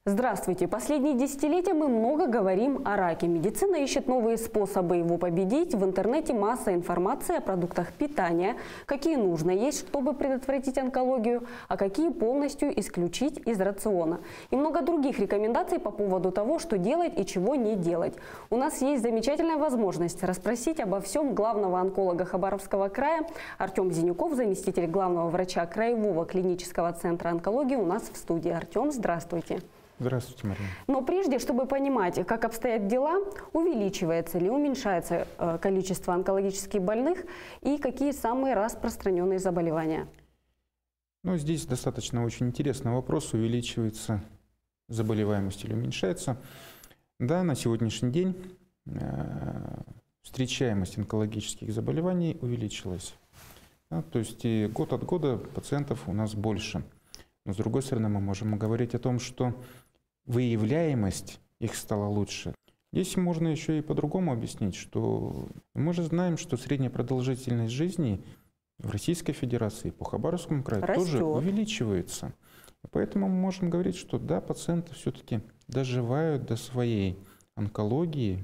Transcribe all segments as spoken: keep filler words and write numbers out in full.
Здравствуйте! Последние десятилетия мы много говорим о раке. Медицина ищет новые способы его победить. В интернете масса информации о продуктах питания, какие нужно есть, чтобы предотвратить онкологию, а какие полностью исключить из рациона. И много других рекомендаций по поводу того, что делать и чего не делать. У нас есть замечательная возможность расспросить обо всем главного онколога Хабаровского края. Артем Зинюков, заместитель главного врача Краевого клинического центра онкологии, у нас в студии. Артем, здравствуйте! Здравствуйте, Марина. Но прежде, чтобы понимать, как обстоят дела, увеличивается или уменьшается количество онкологических больных и какие самые распространенные заболевания? Ну, здесь достаточно очень интересный вопрос, увеличивается заболеваемость или уменьшается. Да, на сегодняшний день э, встречаемость онкологических заболеваний увеличилась. Да, то есть и год от года пациентов у нас больше. Но с другой стороны, мы можем говорить о том, что выявляемость их стала лучше. Здесь можно еще и по-другому объяснить, что мы же знаем, что средняя продолжительность жизни в Российской Федерации по Хабаровскому краю растет. Тоже увеличивается. И поэтому мы можем говорить, что да, пациенты все-таки доживают до своей онкологии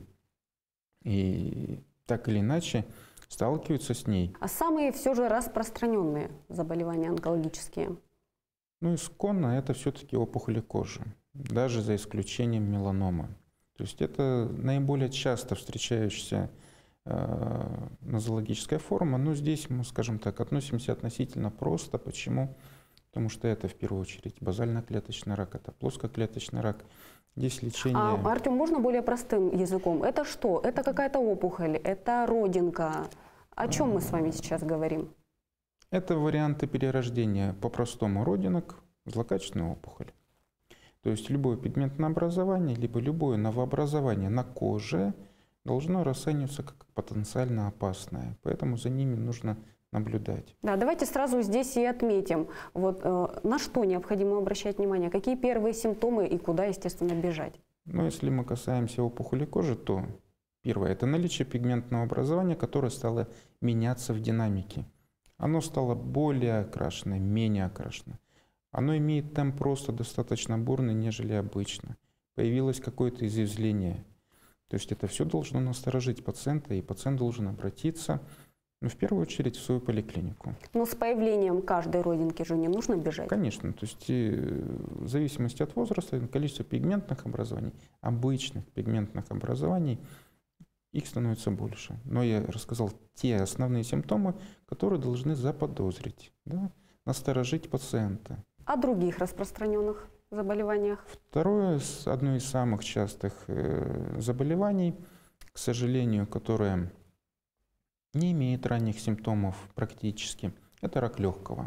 и так или иначе сталкиваются с ней. А самые все же распространенные заболевания онкологические? Ну, исконно это все-таки опухоли кожи, даже за исключением меланомы. То есть это наиболее часто встречающаяся э, нозологическая форма, но здесь мы, скажем так, относимся относительно просто. Почему? Потому что это в первую очередь базально-клеточный рак, это плоскоклеточный рак. Здесь лечение… А, Артем, можно более простым языком? Это что? Это какая-то опухоль? Это родинка? О чем мы с вами сейчас говорим? Это варианты перерождения по-простому родинок в злокачественную опухоль. То есть любое пигментное образование, либо любое новообразование на коже должно расцениваться как потенциально опасное. Поэтому за ними нужно наблюдать. Да, давайте сразу здесь и отметим, вот, э, на что необходимо обращать внимание, какие первые симптомы и куда, естественно, бежать. Но если мы касаемся опухоли кожи, то первое – это наличие пигментного образования, которое стало меняться в динамике. Оно стало более окрашенное, менее окрашенное. Оно имеет темп роста достаточно бурный, нежели обычно. Появилось какое-то изъязвление. То есть это все должно насторожить пациента, и пациент должен обратиться, ну, в первую очередь, в свою поликлинику. Но с появлением каждой родинки же не нужно бежать? Конечно. То есть в зависимости от возраста, количество пигментных образований, обычных пигментных образований, их становится больше. Но я рассказал те основные симптомы, которые должны заподозрить, да, насторожить пациента. О других распространенных заболеваниях? Второе, одно из самых частых заболеваний, к сожалению, которое не имеет ранних симптомов практически, это рак легкого.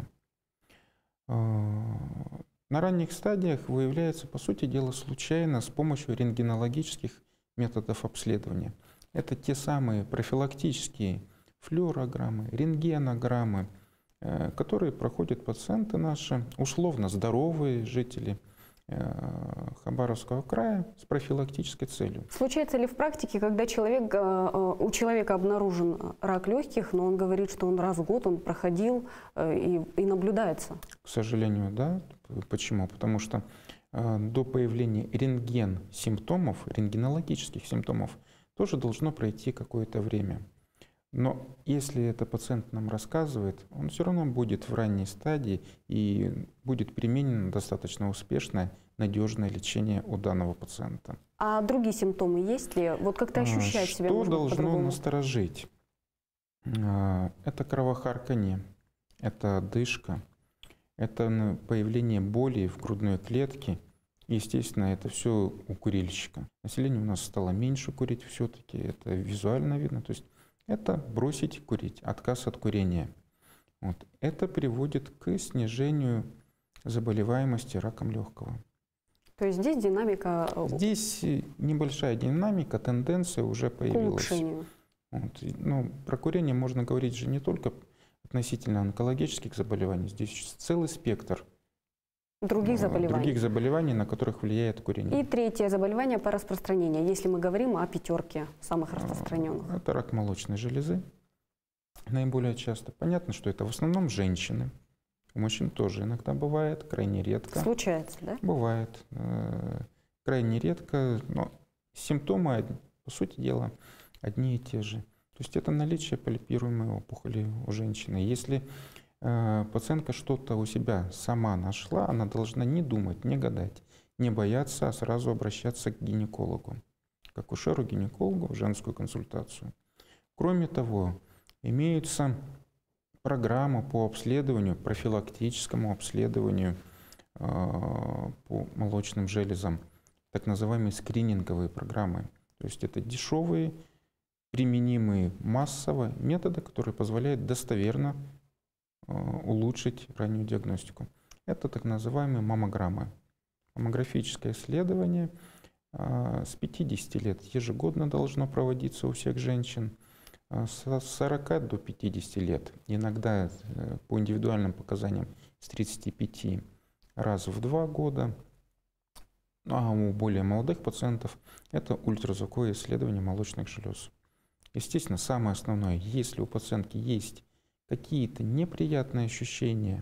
На ранних стадиях выявляется, по сути дела, случайно с помощью рентгенологических методов обследования. Это те самые профилактические флюорограммы, рентгенограммы, которые проходят пациенты наши, условно здоровые жители Хабаровского края с профилактической целью. Случается ли в практике, когда человек, у человека обнаружен рак легких, но он говорит, что он раз в год он проходил и, и наблюдается? К сожалению, да. Почему? Потому что до появления рентген-симптомов, рентгенологических симптомов, тоже должно пройти какое-то время. Но если это пациент нам рассказывает, он все равно будет в ранней стадии и будет применено достаточно успешное, надежное лечение у данного пациента. А другие симптомы есть ли? Вот как-то ощущать себя можно по-другому? Что должно насторожить? Это кровохарканье, это одышка, это появление боли в грудной клетке. Естественно, это все у курильщика. Население у нас стало меньше курить все-таки, это визуально видно. То есть это бросить курить, отказ от курения. Вот. Это приводит к снижению заболеваемости раком легкого. То есть здесь динамика… Здесь небольшая динамика, тенденция уже появилась. К улучшению. Вот. Ну, про курение можно говорить же не только относительно онкологических заболеваний, здесь целый спектр Других заболеваний. Других заболеваний, на которых влияет курение. И третье заболевание по распространению, если мы говорим о пятерке самых распространенных. Это рак молочной железы. Наиболее часто. Понятно, что это в основном женщины. У мужчин тоже иногда бывает, крайне редко. Случается, да? Бывает. Э, крайне редко, но симптомы, по сути дела, одни и те же. То есть это наличие полипируемой опухоли у женщины. Если э, пациентка что-то у себя сама нашла, она должна не думать, не гадать, не бояться, а сразу обращаться к гинекологу, к акушеру-гинекологу в женскую консультацию. Кроме того, имеются программы по обследованию, профилактическому обследованию э, по молочным железам, так называемые скрининговые программы. То есть это дешевые, применимые массово методы, которые позволяют достоверно э, улучшить раннюю диагностику. Это так называемые маммограммы. Маммографическое исследование э, с пятидесяти лет ежегодно должно проводиться у всех женщин, э, с сорока до пятидесяти лет, иногда э, по индивидуальным показаниям с тридцати пяти раз в два года. А у более молодых пациентов это ультразвуковое исследование молочных желез. Естественно, самое основное, если у пациентки есть какие-то неприятные ощущения,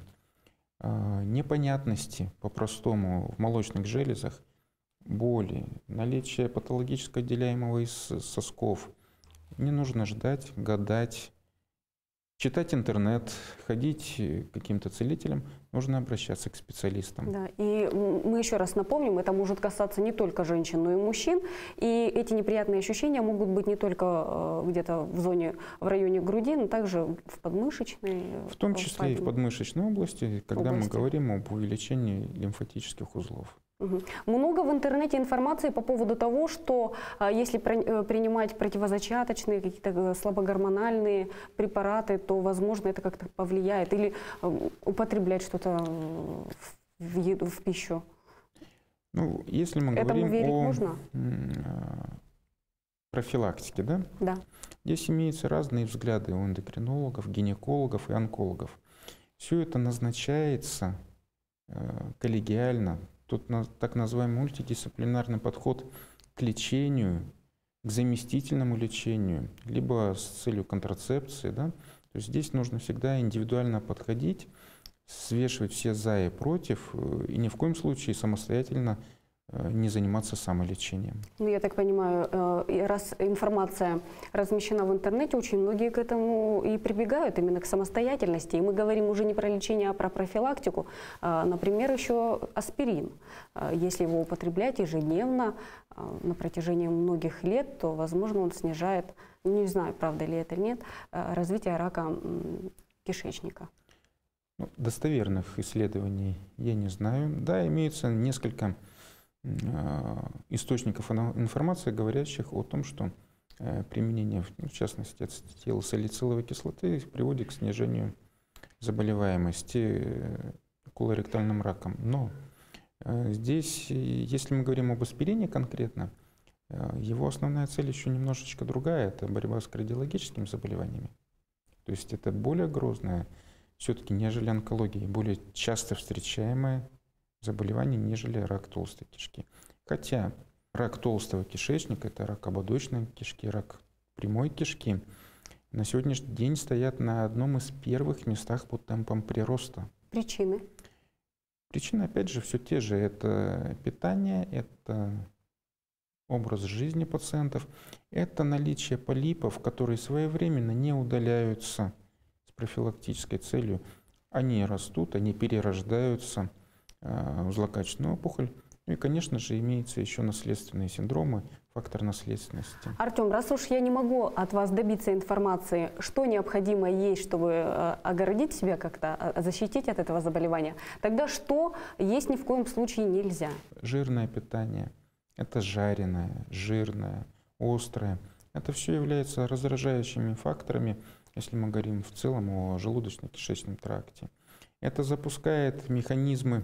непонятности по-простому в молочных железах, боли, наличие патологически отделяемого из сосков, не нужно ждать, гадать, читать интернет, ходить к каким-то целителям, нужно обращаться к специалистам. Да, и мы еще раз напомним, это может касаться не только женщин, но и мужчин. И эти неприятные ощущения могут быть не только где-то в зоне, в районе груди, но также в подмышечной. В том числе и в подмышечной области, когда области. мы говорим об увеличении лимфатических узлов. Угу. Много в интернете информации по поводу того, что а, если про, принимать противозачаточные, какие-то слабогормональные препараты, то, возможно, это как-то повлияет. Или а, употреблять что-то в еду, в пищу. Ну, если мы Этому говорим верить о можно? профилактике, да? Да. Здесь имеются разные взгляды у эндокринологов, гинекологов и онкологов. Все это назначается э, коллегиально. Тут так называемый мультидисциплинарный подход к лечению, к заместительному лечению, либо с целью контрацепции. Да? То есть здесь нужно всегда индивидуально подходить, взвешивать все за и против, и ни в коем случае самостоятельно не заниматься самолечением. Ну, я так понимаю, раз информация размещена в интернете, очень многие к этому и прибегают, именно к самостоятельности. И мы говорим уже не про лечение, а про профилактику. Например, еще аспирин. Если его употреблять ежедневно на протяжении многих лет, то, возможно, он снижает, не знаю, правда ли это или нет, развитие рака кишечника. Ну, достоверных исследований я не знаю. Да, имеется несколько источников информации, говорящих о том, что применение, в частности, ацетилсалициловой кислоты приводит к снижению заболеваемости колоректальным раком. Но здесь, если мы говорим об аспирине конкретно, его основная цель еще немножечко другая, это борьба с кардиологическими заболеваниями. То есть это более грозное, все-таки, нежели онкология, более часто встречаемое заболевание, нежели рак толстой кишки. Хотя рак толстого кишечника, это рак ободочной кишки, рак прямой кишки, на сегодняшний день стоят на одном из первых местах по темпам прироста. Причины? Причины, опять же, все те же. Это питание, это образ жизни пациентов, это наличие полипов, которые своевременно не удаляются с профилактической целью. Они растут, они перерождаются в злокачественную опухоль. Ну и, конечно же, имеются еще наследственные синдромы, фактор наследственности. Артем, раз уж я не могу от вас добиться информации, что необходимо есть, чтобы огородить себя как-то, защитить от этого заболевания, тогда что есть ни в коем случае нельзя? Жирное питание. Это жареное, жирное, острое. Это все является раздражающими факторами, если мы говорим в целом о желудочно-кишечном тракте. Это запускает механизмы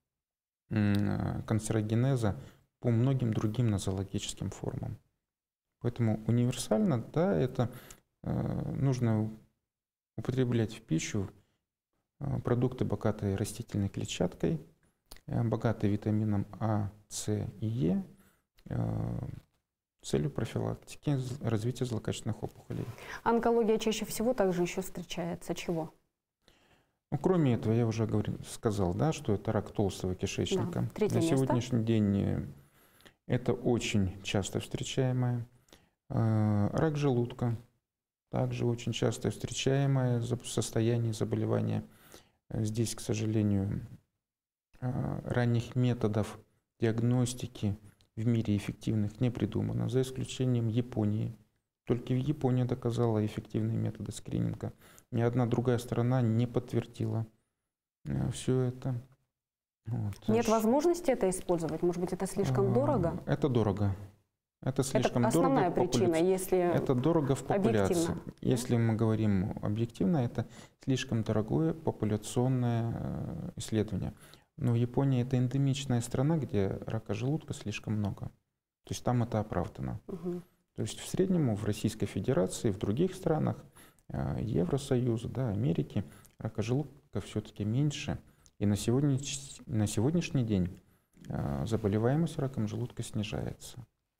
канцерогенеза по многим другим нозологическим формам. Поэтому универсально, да, это э, нужно употреблять в пищу э, продукты, богатые растительной клетчаткой, э, богатые витамином А, С и Е, э, с целью профилактики развития злокачественных опухолей. Онкология чаще всего также еще встречается. Чего? Ну, кроме этого, я уже говорил, сказал, да, что это рак толстого кишечника. Да, третье На место. сегодняшний день это очень часто встречаемое. Рак желудка также очень часто встречаемое состояние заболевания. Здесь, к сожалению, ранних методов диагностики в мире эффективных не придумано, за исключением Японии. Только в Японии доказала эффективные методы скрининга. Ни одна другая страна не подтвердила все это. Вот. Нет возможности это использовать? Может быть, это слишком дорого? Это дорого. Это слишком это основная дорого причина, популяции. если Это дорого в популяции. объективно. Если мы говорим объективно, это слишком дорогое популяционное исследование. Но Япония — это эндемичная страна, где рака желудка слишком много. То есть там это оправдано. Угу. То есть в среднем в Российской Федерации, в других странах Евросоюза, да, Америки рака желудка все-таки меньше. И на, сегодня, на сегодняшний день заболеваемость раком желудка снижается.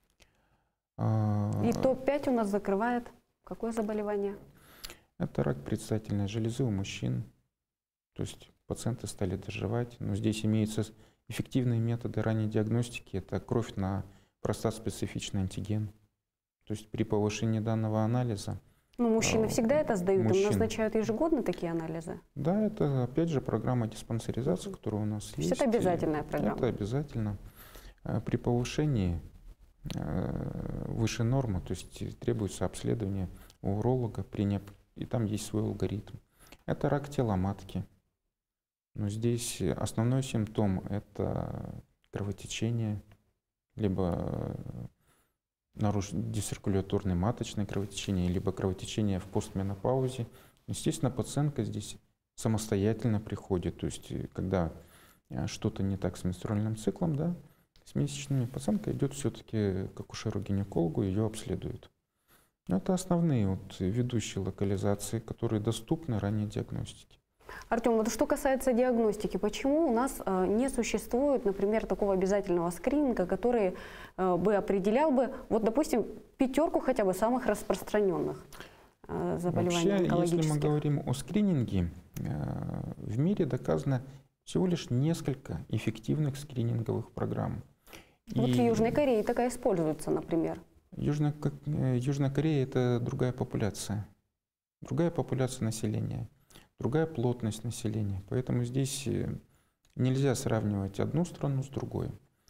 И топ пять у нас закрывает какое заболевание? Это рак предстательной железы у мужчин. То есть пациенты стали доживать. Но здесь имеются эффективные методы ранней диагностики. Это кровь на простат-специфичный антиген. То есть при повышении данного анализа... Ну, мужчины а, всегда это сдают, мужчин. Им назначают ежегодно такие анализы? Да, это опять же программа диспансеризации, которая у нас То есть. Это обязательная программа? Это обязательно. При повышении выше нормы, то есть требуется обследование у уролога, при не... и там есть свой алгоритм. Это рак тела матки. Но здесь основной симптом — это кровотечение, либо нарушение дисциркуляторной маточной кровотечение, либо кровотечение в постменопаузе. Естественно, пациентка здесь самостоятельно приходит, то есть когда что-то не так с менструальным циклом, да, с месячными, пациентка идет все-таки к акушеру-гинекологу, ее обследуют. Это основные вот ведущие локализации, которые доступны ранней диагностике. Артем, вот что касается диагностики, почему у нас э, не существует, например, такого обязательного скрининга, который э, бы определял бы, вот, допустим, пятерку хотя бы самых распространенных э, заболеваний Вообще, онкологических? если мы говорим о скрининге, э, в мире доказано всего лишь несколько эффективных скрининговых программ. Вот И в Южной Корее такая используется, например. Южная, Южная Корея — это другая популяция, другая популяция населения, другая плотность населения. Поэтому здесь нельзя сравнивать одну страну с другой.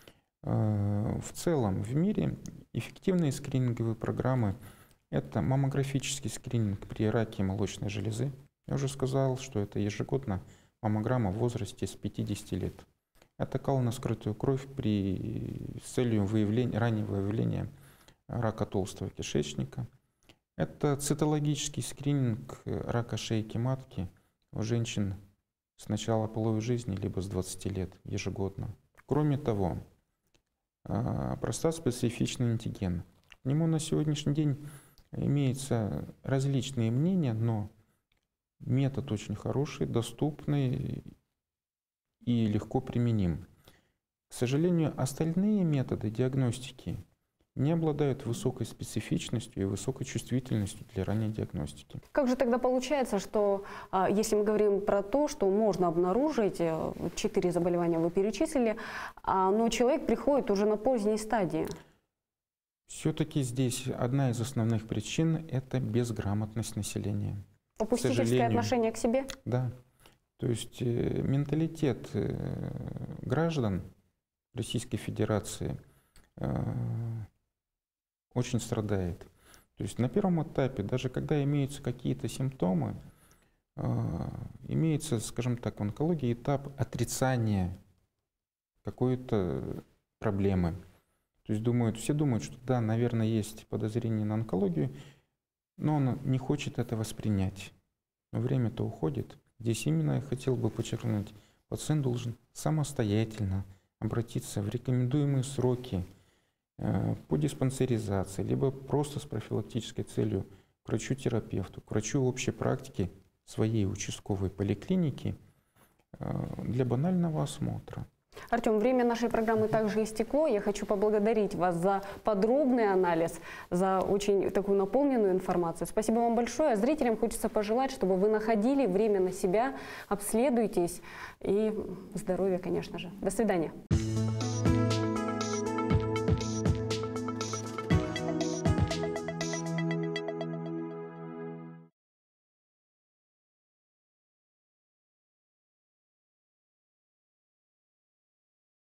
В целом в мире эффективные скрининговые программы — это маммографический скрининг при раке молочной железы. Я уже сказал, что это ежегодно маммограмма в возрасте с пятидесяти лет. Это кал на скрытую кровь при, с целью выявления, раннего выявления рака толстого кишечника. Это цитологический скрининг рака шейки матки у женщин с начала половой жизни, либо с двадцати лет ежегодно. Кроме того, простат-специфичный антиген. К нему на сегодняшний день имеются различные мнения, но метод очень хороший, доступный и легко применим. К сожалению, остальные методы диагностики не обладают высокой специфичностью и высокой чувствительностью для ранней диагностики. Как же тогда получается, что если мы говорим про то, что можно обнаружить, четыре заболевания вы перечислили, но человек приходит уже на поздней стадии? Все-таки здесь одна из основных причин — это безграмотность населения. Попустительское отношение к себе? Да. То есть э, менталитет э, граждан Российской Федерации э, очень страдает. То есть на первом этапе, даже когда имеются какие-то симптомы, э, имеется, скажем так, в онкологии этап отрицания какой-то проблемы. То есть думают, все думают, что да, наверное, есть подозрение на онкологию, но он не хочет это воспринять. Но время-то уходит. Здесь именно я хотел бы подчеркнуть, пациент должен самостоятельно обратиться в рекомендуемые сроки э, по диспансеризации, либо просто с профилактической целью к врачу-терапевту, к врачу общей практики своей участковой поликлиники э, для банального осмотра. Артем, время нашей программы также истекло. Я хочу поблагодарить вас за подробный анализ, за очень такую наполненную информацию. Спасибо вам большое. А зрителям хочется пожелать, чтобы вы находили время на себя, обследуйтесь и здоровья, конечно же. До свидания.